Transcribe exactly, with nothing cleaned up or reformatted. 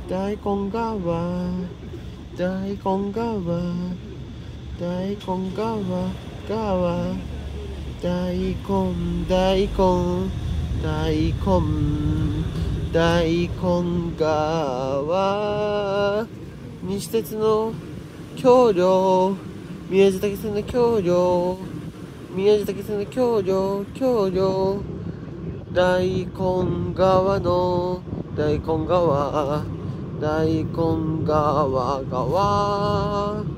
大根川大根川大根川川大根大根大根大根川西鉄の橋梁宮地岳線の橋梁宮地岳線の橋梁橋梁大根川の大根川大根川川